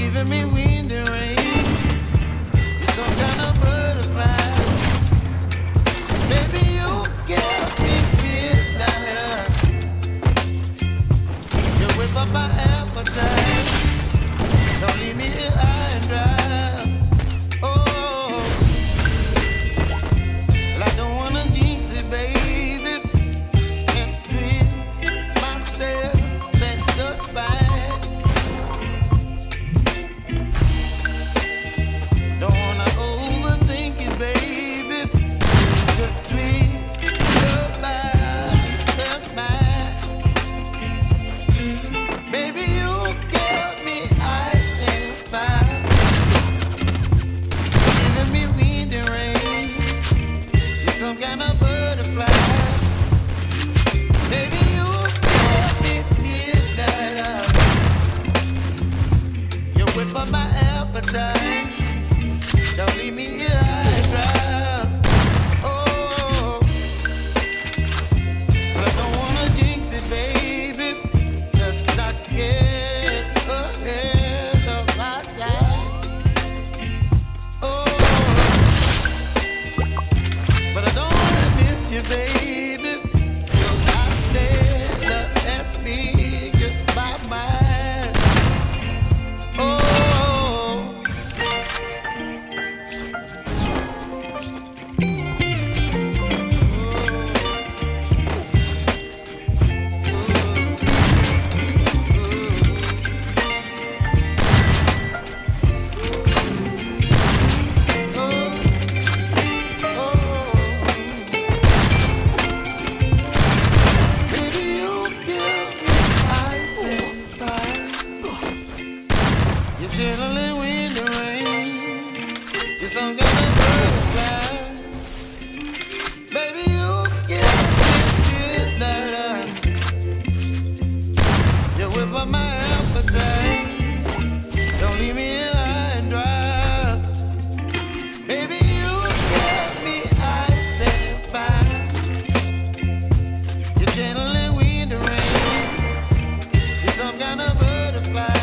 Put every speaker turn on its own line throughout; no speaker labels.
giving me wind and rain. You're some kind of butterfly. Baby, you give me midnight. You whip up my appetite. Don't leave me here high and dry. Oh, well, I don't wanna jinx it, baby, and twist myself at the spine. Don't wanna overthink it, baby. Just twist your mind. Baby, you give me ice and fire. Giving me wind and rain. You're some kind of butterfly. Baby, you give me midnight. You whip up my appetite. Don't leave me here high and dry. Oh, but I don't wanna jinx it, baby. Just not get ahead of my time. Oh, but I don't wanna miss you, baby. You're not there to ask me my mind. Oh. Baby, you give me ice and fire. You're chilling wind and rain. You're some kind of butterfly. Baby, you give me midnight. You whip up my appetite. Don't leave me here high and dry. Baby, you give me ice and fire. You're channeling wind and rain. You're some kind of butterfly.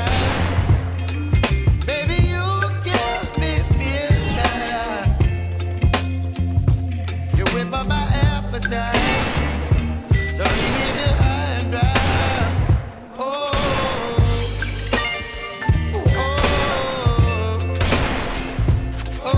Baby, you give me midnight. You whip up my appetite. Don't leave me here high and dry. Oh, oh, oh, oh,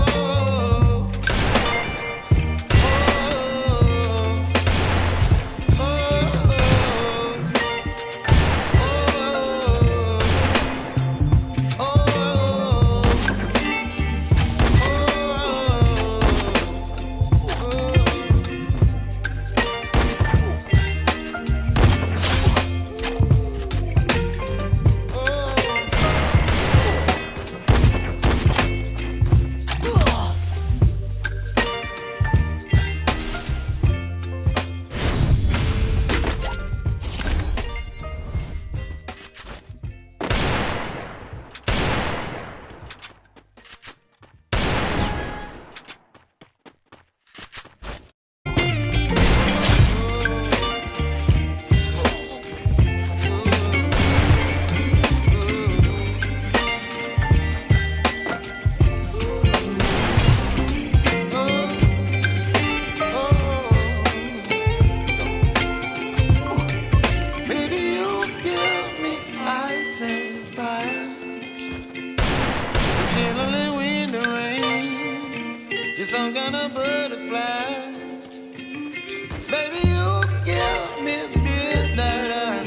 baby, you give me ice and fire. You're chilling wind and rain. You're some kind of butterfly. Baby, you give me midnight.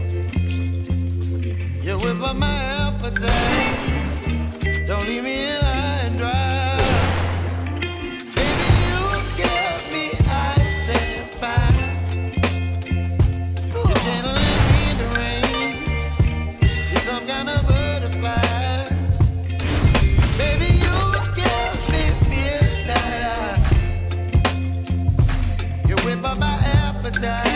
You whip up my appetite. Don't leave me here high and dry. Baby, you give me ice and fire. You're channeling wind and rain. You're some kind of butterfly. Baby, you give me midnight. You whip up my appetite.